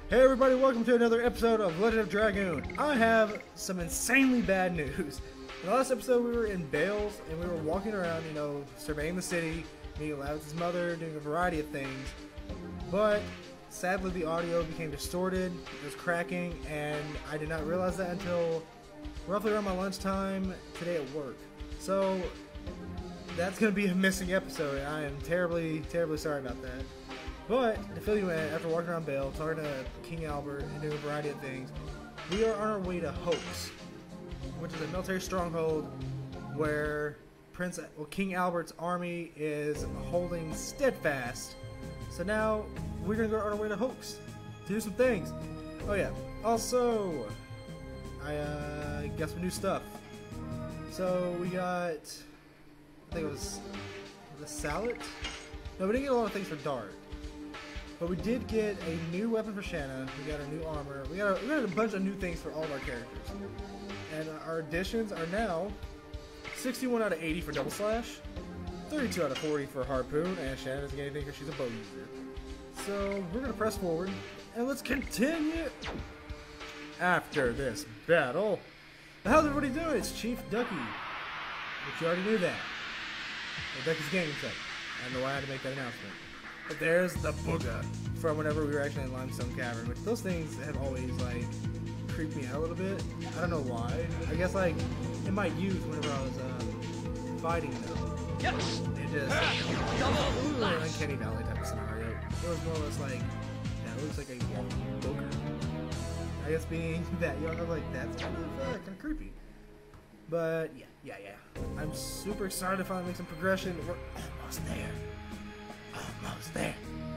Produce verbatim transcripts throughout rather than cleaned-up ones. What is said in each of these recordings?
Hey everybody, welcome to another episode of Legend of Dragoon. I have some insanely bad news. In the last episode we were in Bales and we were walking around, you know, surveying the city, meeting Lavitz's mother, doing a variety of things. But sadly the audio became distorted, it was cracking, and I did not realize that until roughly around my lunchtime today at work. So that's going to be a missing episode, and I am terribly, terribly sorry about that. But, to fill you in, after walking around Bale, talking to King Albert, and doing a variety of things, we are on our way to Hoax, which is a military stronghold where Prince, well, King Albert's army is holding steadfast. So now, we're going to go on our way to Hoax to do some things. Oh yeah, also, I uh, got some new stuff. So, we got, I think it was the Sallet? No, we didn't get a lot of things for Dart. But we did get a new weapon for Shanna, we got a new armor, we got a, we got a bunch of new things for all of our characters. And our additions are now sixty-one out of eighty for Double Slash, thirty-two out of forty for Harpoon, and Shanna doesn't get anything because she's a bow user. So we're going to press forward, and let's continue after this battle. How's everybody doing? It's Chief Ducky, but you already knew that. Well, Ducky's gaming set. I don't know why I had to make that announcement. But there's the Booga from whenever we were actually in Limestone Cavern, which those things have always, like, creeped me out a little bit. I don't know why. I guess, like, in my youth, whenever I was uh, fighting them, it just, ooh, an Uncanny Valley type of scenario. It was more or less like, yeah, it looks like a walking booger. I guess being that young, I was like, that's kind of, uh, kind of creepy. But, yeah, yeah, yeah. I'm super excited to finally make some progression. We're almost there. Almost there.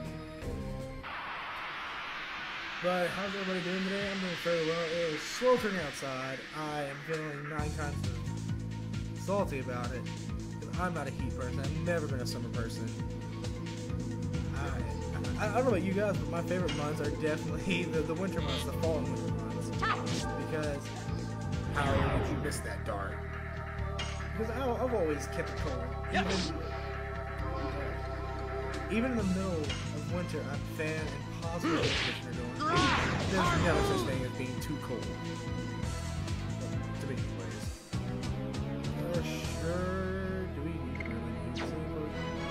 But how's everybody doing today? I'm doing fairly well. It is sweltering outside. I am feeling nine kinds of salty about it. I'm not a heat person. I've never been a summer person. I, I, I don't know about you guys, but my favorite months are definitely the, the winter months, the fall and winter months. Because how did you miss that, Dart? Because I, I've always kept it cold. Even, Even in the middle of winter, I'm a fan and positive air conditioner going. There's never such thing as being too cold. To me, anyways. Uh, sure. Do we need to really use anything?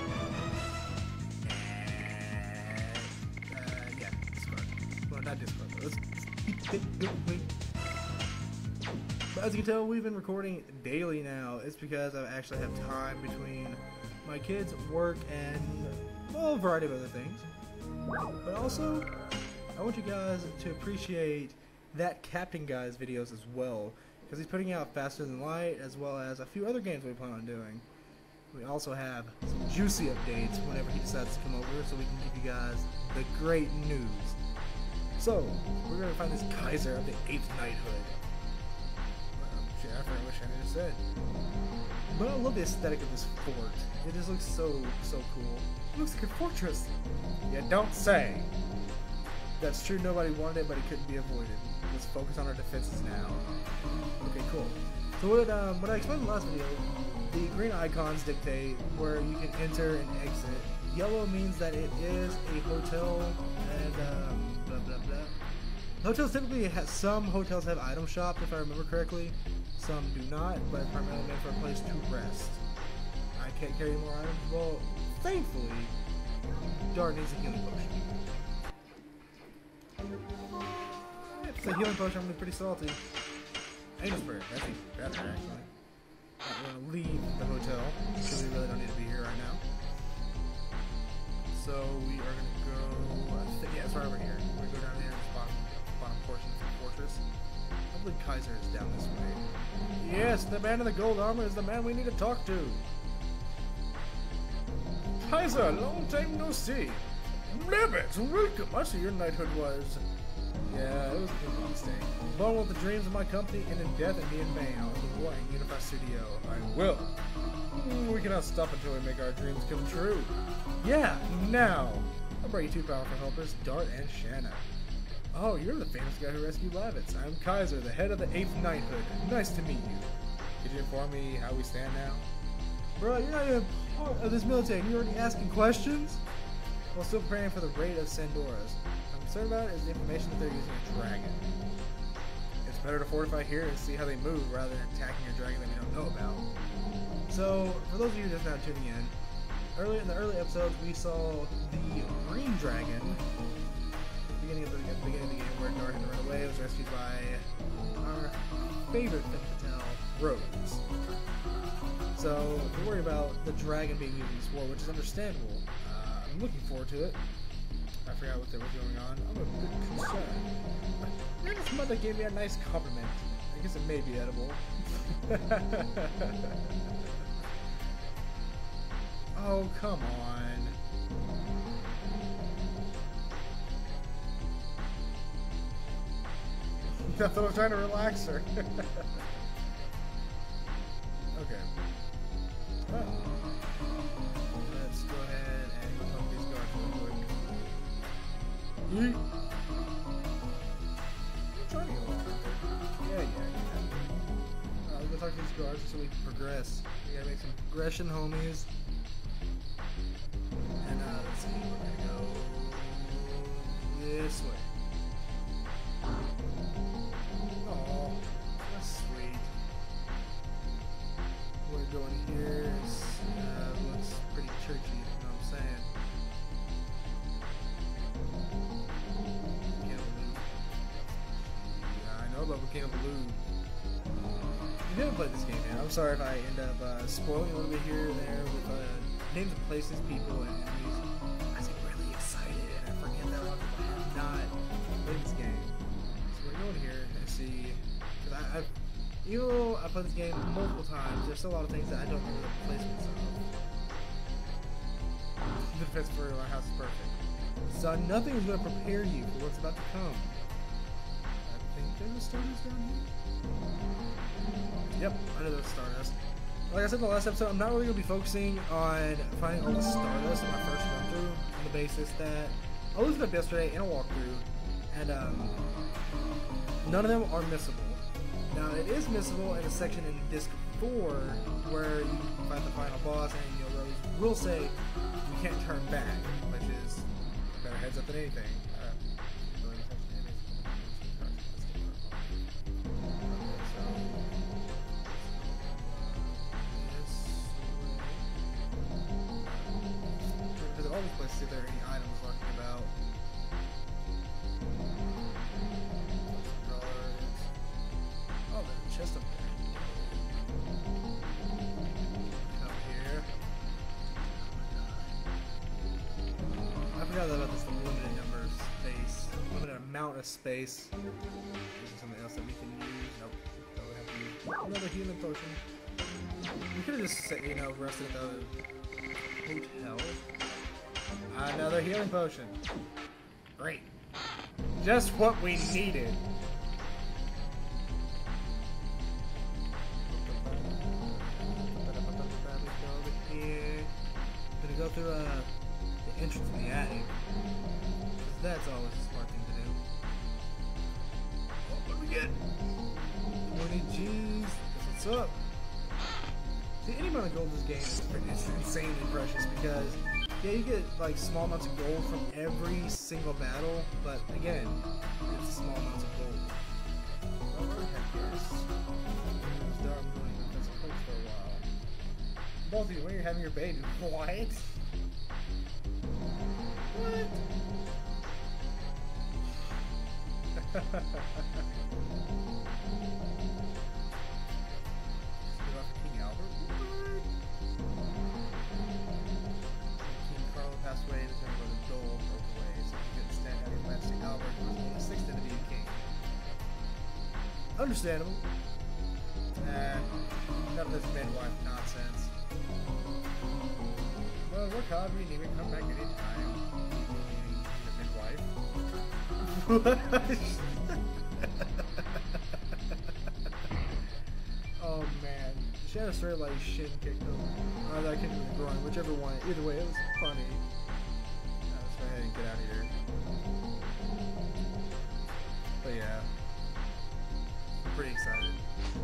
Uh, yeah, Discord. Well, not Discord, but let's keep it going. But as you can tell, we've been recording daily now. It's because I actually have time between my kids' work and, well, a variety of other things. But also, I want you guys to appreciate that Captain Guy's videos as well, because he's putting out Faster Than Light, as well as a few other games we plan on doing. We also have some juicy updates whenever he decides to come over, so we can give you guys the great news. So, we're going to find this Kaiser of the eighth Knighthood. Um, shit, I forgot what I just said. But I love the aesthetic of this fort. It just looks so, so cool. It looks like a fortress. Yeah, don't say. That's true, nobody wanted it, but it couldn't be avoided. Let's focus on our defenses now. Okay, cool. So what, um, what I explained in the last video, the green icons dictate where you can enter and exit. Yellow means that it is a hotel, and um, blah, blah, blah. Hotels typically have, some hotels have item shops, if I remember correctly. Some do not, but it's primarily meant for a place to rest. I can't carry more items. Well, thankfully, Dart needs a healing potion. If it's a healing potion, I'm gonna be pretty salty. Angel Spirit, that's even better, actually. I'm gonna leave the hotel, because we really don't need to be here right now. So, we are gonna go, uh, th yeah, it's right over here. We're gonna go down here to the bottom, bottom portion of the fortress. I believe Kaiser is down this way. Yes, the man in the gold armor is the man we need to talk to. Kaiser, long time no see. Rabbit, welcome. I see your knighthood was. Yeah, it was a good mistake. Born with the dreams of my company, and in death and be in vain. I was born in Unify Studio. I will. We cannot stop until we make our dreams come true. Yeah, now. I'll bring you two powerful helpers, Dart and Shanna. Oh, you're the famous guy who rescued Lavitz. I'm Kaiser, the head of the eighth Knighthood. Nice to meet you. Could you inform me how we stand now? Bro, you're not even part of this military and you're already asking questions? while still preparing for the raid of Sandoras. What I'm concerned about is the information that they're using a dragon. It's better to fortify here and see how they move rather than attacking a dragon that we don't know about. So, for those of you just now tuning in, earlier in the early episodes we saw the green dragon. Beginning of the, at the beginning of the game where Nora had to run away, was rescued by our favorite Femme Fatale, Rose. So, we're worried about the dragon being used in this war, which is understandable. Uh, I'm looking forward to it. I forgot what there was going on. I'm a bit concerned. Nana's mother gave me a nice compliment. I guess it may be edible. Oh, come on. I thought I was trying to relax her. Okay. Well, let's go ahead and go talk to these guards real quick. Yeet. I'm trying to get along. Yeah, yeah, yeah. Uh, let's go talk to these guards so we can progress. We gotta make some progression, homies. And uh, let's see, we're gonna go this way. Oh, that's sweet. We're going here. Uh, looks pretty churchy, you know what I'm saying? Volcano Blue. Yeah, I know about Volcano Blue. You haven't played this game yet. I'm sorry if I end up uh, spoiling a little bit here and there with uh, names of places, people, and enemies. I was really excited, and I forget that one. I have not played this game. So we're going here and see. Because I, I've, even though I played this game multiple times, there's still a lot of things that I don't remember the placements of. The defense for our house is perfect. So nothing is going to prepare you for what's about to come. I think there's a Stardust down here. Yep, I know there's Stardust. Like I said in the last episode, I'm not really going to be focusing on finding all the Stardust in my first run through on the basis that I looked it up yesterday in a walkthrough, and um, none of them are missable. Now, it is missable in a section in Disc four where you find the final boss and your Rose will say you can't turn back, which is a better heads up than anything. All these places, see if there are any items lurking about. Oh, there's a chest up there. Up here. I forgot about this limited number of space, limited amount of space. This is something else that we can use. Nope. So we have to use another healing potion. We could have just, you know, rested at the hotel. Another healing potion. Great. Just what we needed. Over here. Gonna go through uh, the entrance of the attic. That's always a smart thing to do. Oh, what do we get? twenty G's. What's up? See, any amount of gold in this game is pretty, it's insanely precious because yeah, you get like small amounts of gold from every single battle, but again, it's small amounts of gold. Oh, where the heck is? I'm really in this place for a while. Both of you, when you're having your baby, what? What? King Albert? What? Passed away, his younger brother Joel broke away, so he couldn't stand having Majesty Albert, who was only sixth to be a king. Understandable. Nah, none of this midwife nonsense. Well, work hard, we need to come back anytime. You need a midwife. Oh man. She had a straight like shin kick though. Or that kick in the groin, whichever one. Either way, it was funny. Let's go ahead and get out of here. But yeah. I'm pretty excited.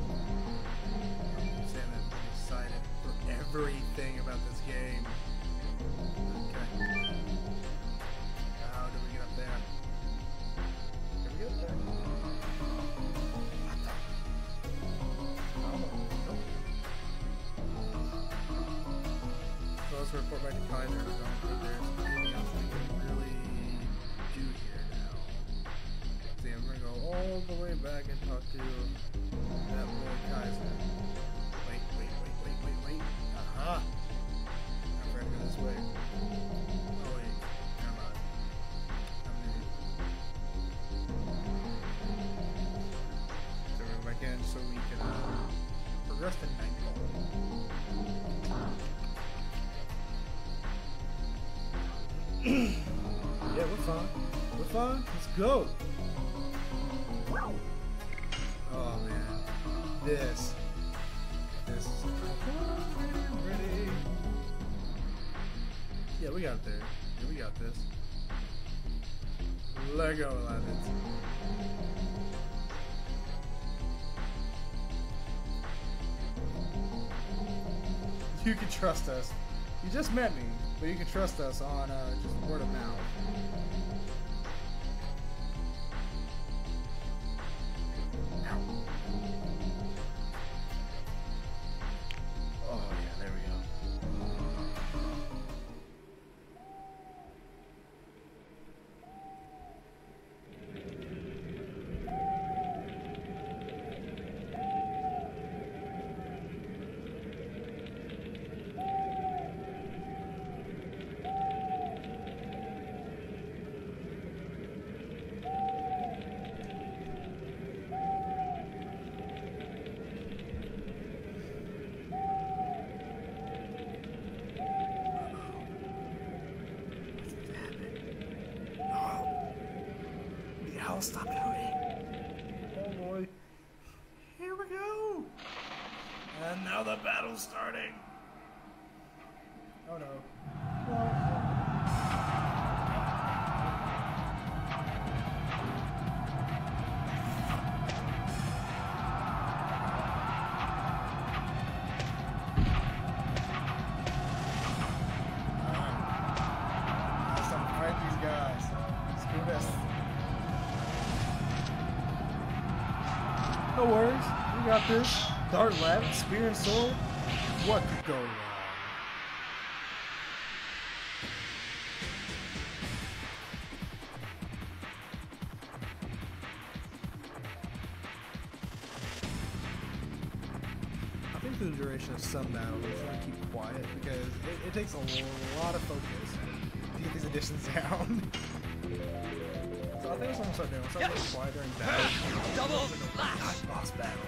I'm saying that I'm excited for everything about this game. Okay. back and talk to that boy Kaiser. Wait, wait, wait, wait, wait, wait. Aha! I'm gonna go this way. Oh wait, never mind. I'm new. So we're back in so we can uh, progress to Nightfall. Yeah, we're fine. We're fine. Let's go. Oh man, this, this is ready. Yeah, we got it there. Yeah, we got this. Lego Lavins. You can trust us. You just met me, but you can trust us on uh, just word of mouth. Oh yeah, there we go. Stop hooting. Oh boy. Here we go. And now the battle's starting. Oh no. Well, no worries, we got this. Dart left, spear and sword. What could go wrong? I think through the duration of some battles, we're just gonna keep quiet because it, it takes a lot of focus to get these additions down. So I think that's what I'm gonna start doing. I'm start getting quiet during battle. Double flash! Boss battle.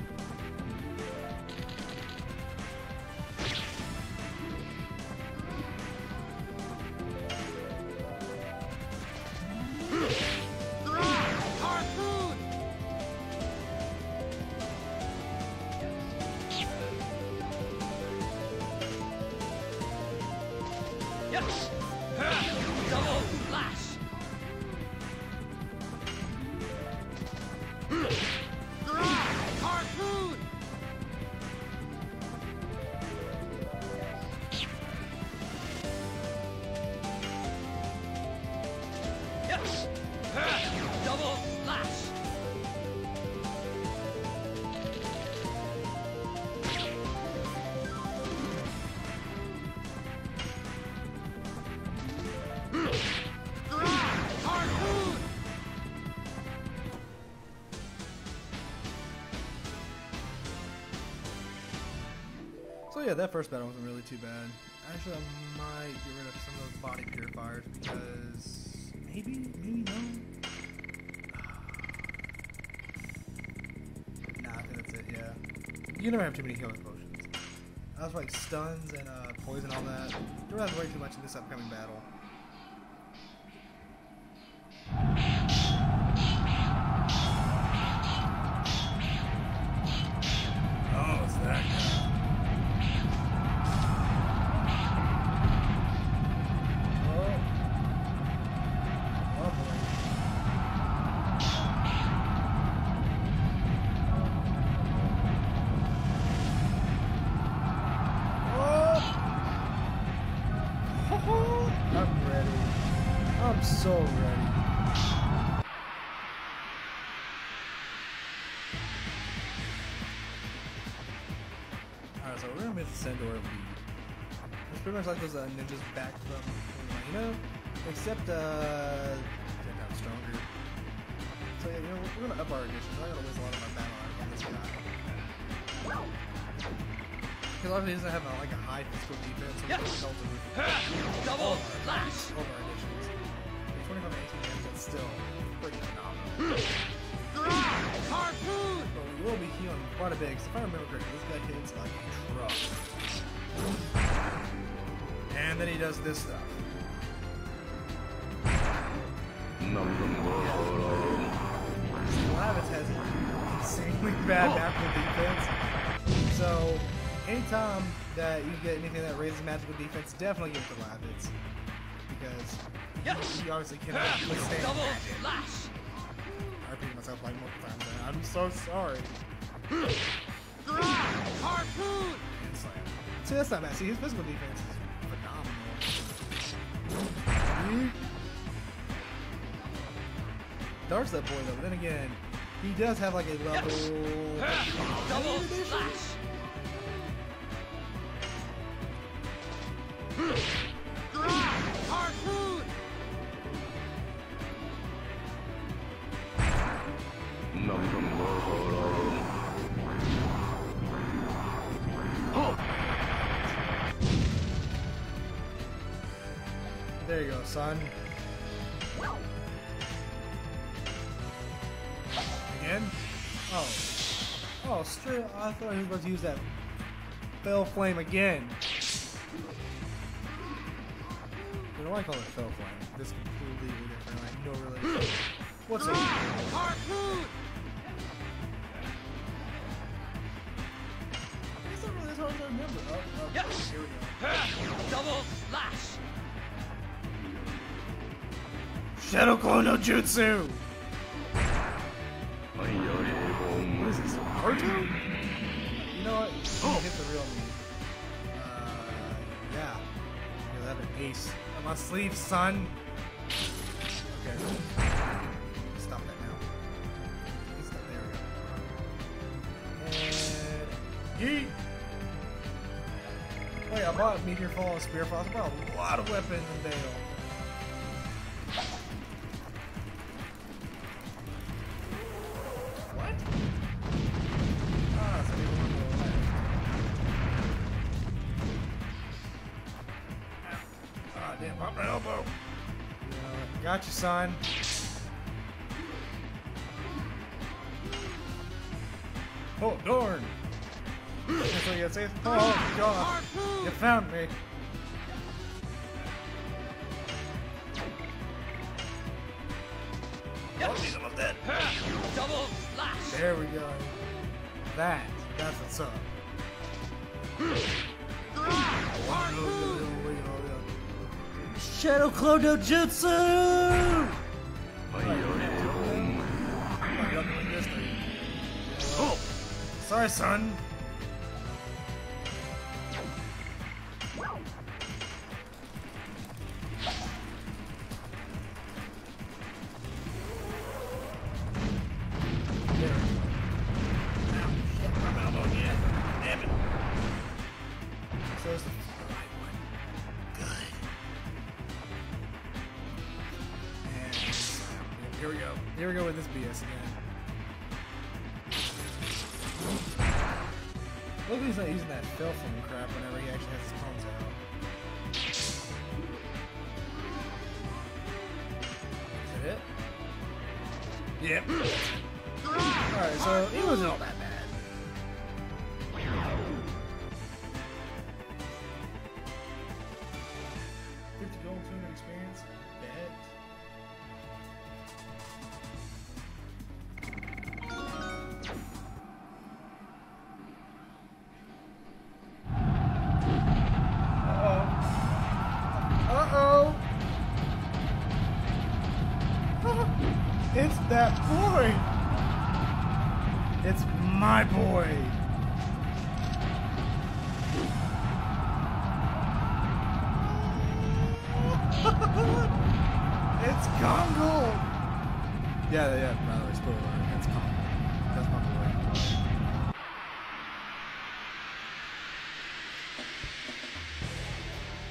Harpoon! Yes! Double flash! Harpoon! Yes! Double flash! Harpoon! So yeah, that first battle wasn't really too bad. Actually, I might get rid of some of those body purifiers because maybe, maybe no. Nah, I think that's it. Yeah, you never have too many healing potions. I was like stuns and uh, poison, all that. Don't have to worry too much in this upcoming battle. Oh, it's that guy. I'm ready. I'm so ready. Alright, so we're gonna make the Sendor lead. It's pretty much like those uh, ninjas back from, you know, except uh, ten times stronger. So yeah, you know, we're gonna up our additions. We're not gonna waste a lot of our battle armor on this guy. Because a lot of he doesn't have a, like a high physical defense, so it's difficult to move Double slash. all of our additions. twenty-five and eighteen damage, that's still pretty phenomenal. Harpoon. But we will be healing quite a bit, because if I remember correctly, this guy hits like a truck. And then he does this stuff. Lavitz has insanely bad magical defense. So, anytime that you get anything that raises magical defense, definitely give it to Lavitz. Because Yes. he obviously cannot withstand Double magic. slash. I repeated myself like multiple times there. I'm so sorry. Harpoon. And slam. See, that's not bad. See, his physical defense is phenomenal. Darts that boy though, but then again, he does have like a level. Double slash. Harpoon. There you go, son. Again? Oh. Oh, straight. I thought he was about to use that Fell Flame again. You know why I call it Fell Flame? This is completely different. I have no relation. What's it? Harpoon. It's not really as hard as I remember. Oh, oh, Yes. here we go. Double slash. Shadow Clone no Jutsu! What is this? Naruto? You know what? Oh. Hit the real me. Uh, yeah. You'll have an ace on my sleeve, son. Okay. Stop that now. Stop. There we go. And yeet. Oh yeah, I bought Meteor Fall and Spear Fall. I bought a lot of weapons in Bale. What? Ah, so we want to go left. Ah, damn, pop my elbow. Uh, got you, son. Oh, darn. That's what you gotta say. Oh, God. You found me. Yes. Double slash. There we go. That, that's what's up. Shadow Clone no Jutsu! Oh, sorry, son. Here we go. Here we go with this B S again. Look, he's not using that filth and crap whenever he actually has his clones out. Is that it? Yep. Alright, so it wasn't all that bad. fifty gold, two hundred experience. Bet. Uh-oh. It's that boy. It's my boy. It's Kongo. Yeah, yeah, by the way, spoiler alert, that's Kongo. That's my boy.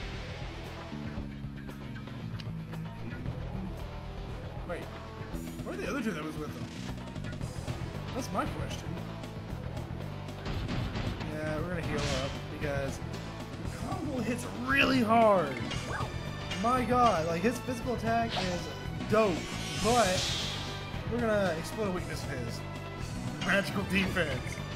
Wait, Where are the other two that was with them? That's my question. Yeah, we're gonna heal up because Kongol hits really hard. My god, like his physical attack is dope, but we're gonna explode a weakness of his. Magical defense.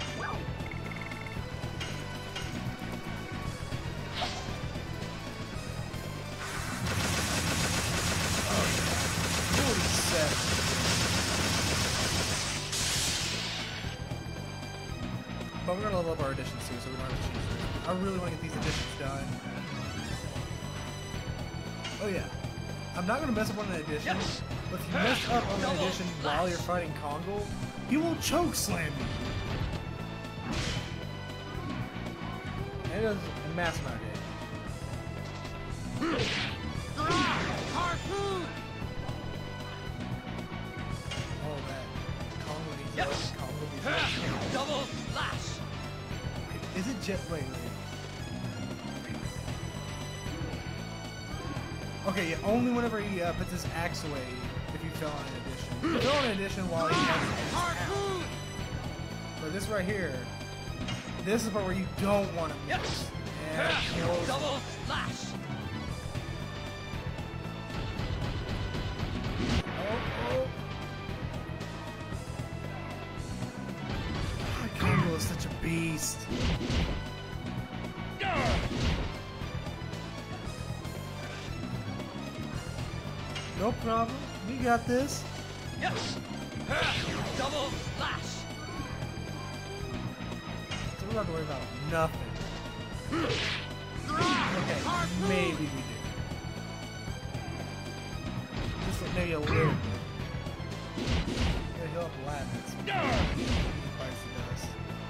forty-seven. But we're gonna level up our additions too, so we don't have to choose it. I really want to get these additions done. Oh yeah. I'm not gonna mess up on an addition, Yes. but if you mess up on an Double addition slash. while you're fighting Kongol, he will choke slam you. And it does a massive amount of damage. Harpoon! Oh man. Kongol needs Yes. to Kongol needs to Double slash! Is it jet wait, wait. Okay, yeah, only whenever he uh, puts his axe away if you fell on an addition. If you fell on an addition while he has his axe Harpoon! out. But this right here, this is the part where you don't want to miss. Yes. And close. Double slash! Oh, oh. God, Kongol is such a beast. No problem. We got this. Yes! Double slash! So we don't have to worry about nothing. Okay, maybe we do. Just like maybe a little bit. Gotta heal up Latins. He bites the dust.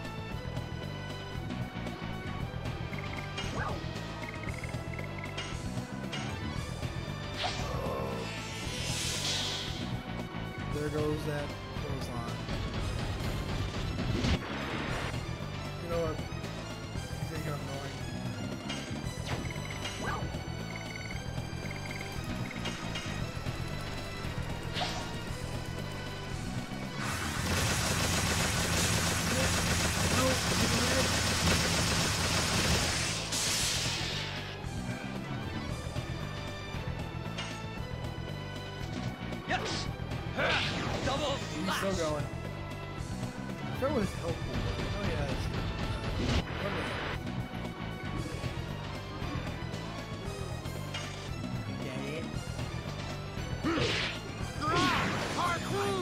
There goes that clothesline. You know what? He's gonna get annoying. No, get rid. Yes! Double He's slash! still going. I forgot what his health pool was. Oh yeah, it's, what was it? Get it? Harpoon!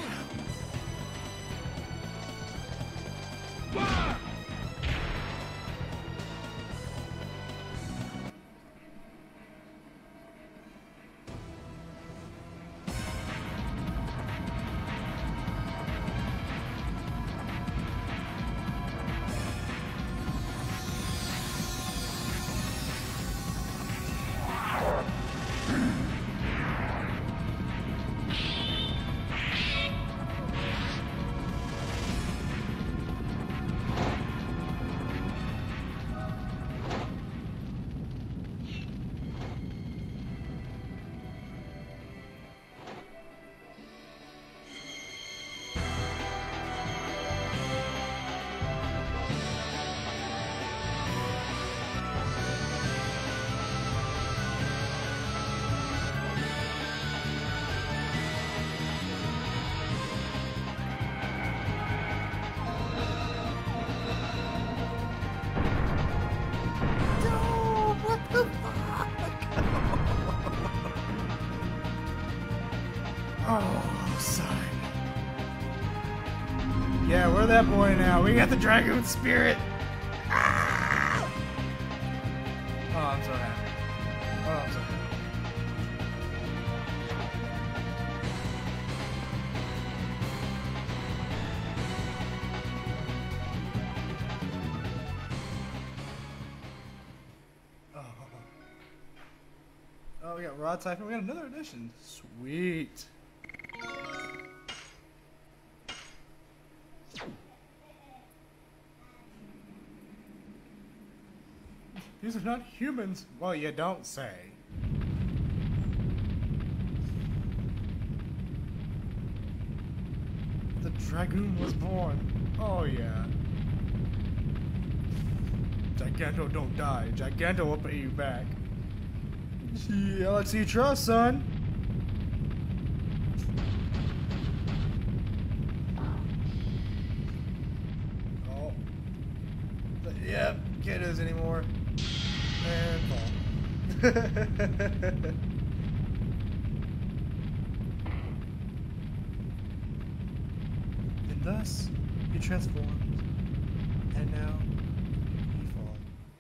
No, what the fuck? Oh, son. Yeah, we're that boy now. We got the Dragoon Spirit. Ah! Oh, I'm so happy. Oh, I'm so happy. Oh, we got Rod Typhon. We got another edition. Sweet. These are not humans. Well, you don't say. Dragoon was born. Oh yeah. Giganto don't die. Giganto will pay you back. Yeah, let's see you trust, son. Oh. Yep, can't do this anymore. And fall. And thus, he transformed. And now, he falls.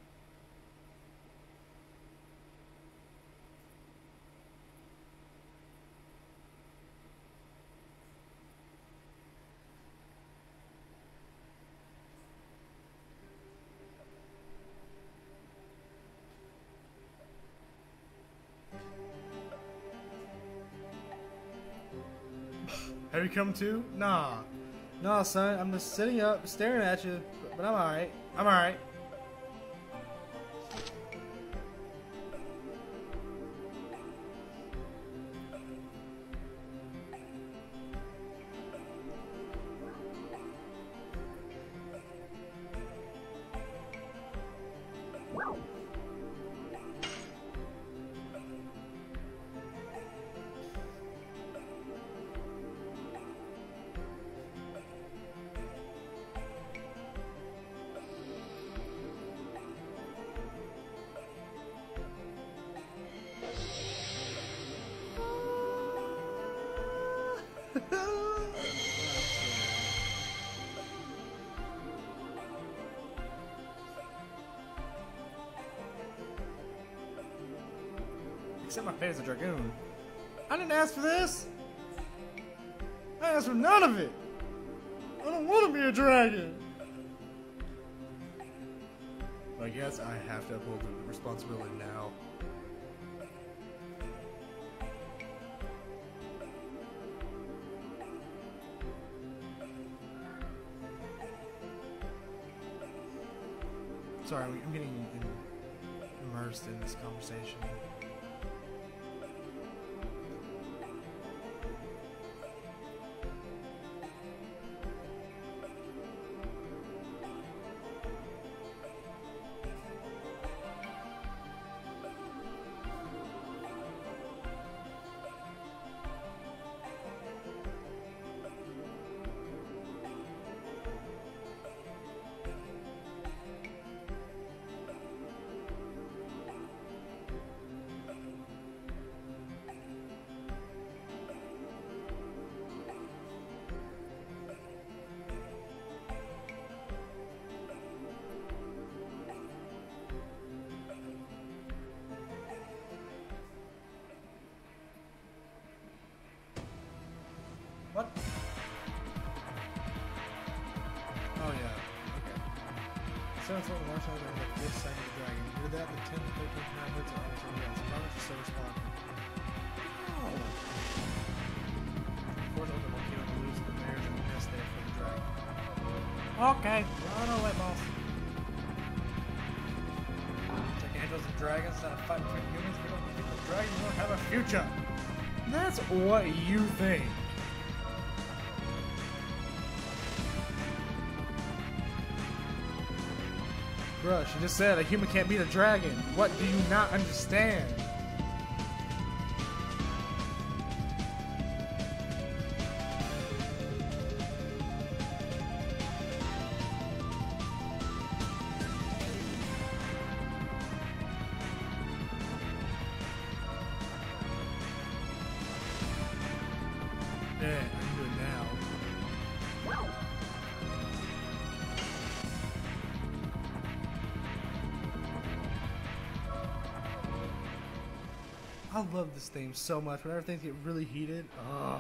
Have you come to? Nah. Nah, son. I'm just sitting up, staring at you, but I'm alright. I'm alright. Except my pay as a Dragoon. I didn't ask for this! I asked for none of it! I don't want to be a dragon! I guess I have to uphold the responsibility now. Sorry, I'm getting in, immersed in this conversation. What? Oh yeah, okay. So it's what the marshal on the fifth side of the dragon. Did that the tenth, thirteenth, nine hits are almost over. Yes, promise to so respond. Oh. Fourth of the volcano to lose the bears and the nest there for the dragon. Okay, run away, boss. Gigantos and dragons instead of fighting between humans. We don't think the dragons won't have a future. That's what you think. Bruh, she just said a human can't beat a dragon. What do you not understand? Yeah, I can do it now. I love this theme so much. Whenever things get really heated, ugh.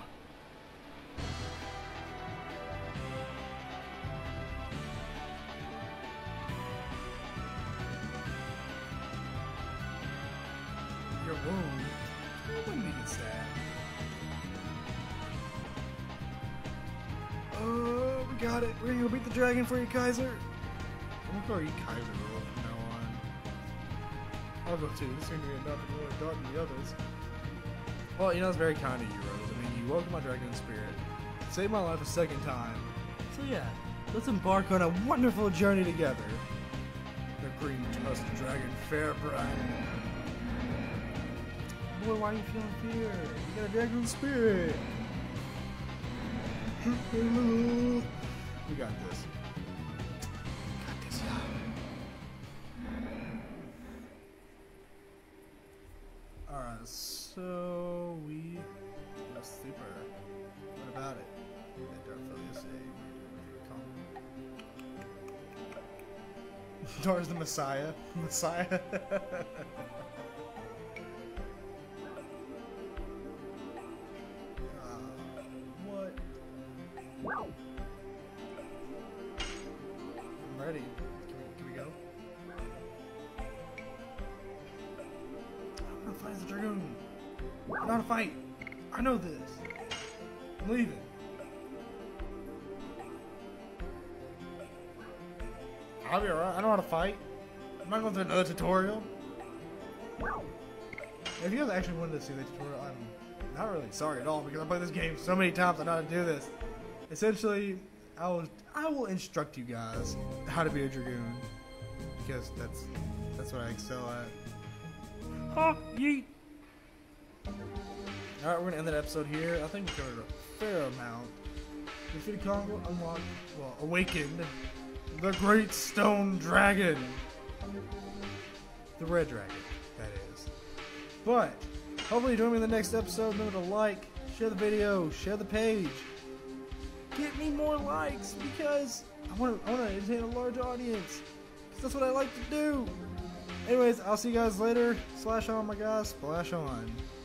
Your wound? I wouldn't need it stabbed. Oh, we got it. We're gonna go beat the dragon for you, Kaiser. I'm gonna call you Kaiser from now on. I'll go too. This is gonna be enough to really darken the others. Well, you know, it's very kind of you, Rose. I mean, you woke my dragon spirit. saved my life a second time. So yeah, let's embark on a wonderful journey together. The Green Tusk Dragon Fairbrand. Boy, why are you feeling fear? You got a dragon spirit. We got this. Got this, yeah. Alright, so we got a super. What about it? Dar's the Messiah. Messiah. uh, what? I'm ready. Can we, can we go? I'm gonna fight as a dragoon. I'm not a fight. I know this. I'm leaving. I'll be alright. I know how to fight. I'm not going through another tutorial. If you guys actually wanted to see the tutorial, I'm not really sorry at all because I played this game so many times. I know how to do this. Essentially, I will I will instruct you guys how to be a dragoon because that's that's what I excel at. Ha! Yeet! Alright, we're gonna end that episode here. I think we covered a fair amount. Defeated Congo, unlocked, well, awakened the Great Stone Dragon. The Red Dragon, that is. But, hopefully join me in the next episode. Remember to like, share the video, share the page. Get me more likes because I want to I want to entertain a large audience. Because that's what I like to do. Anyways, I'll see you guys later. Slash on, my guys. Splash on.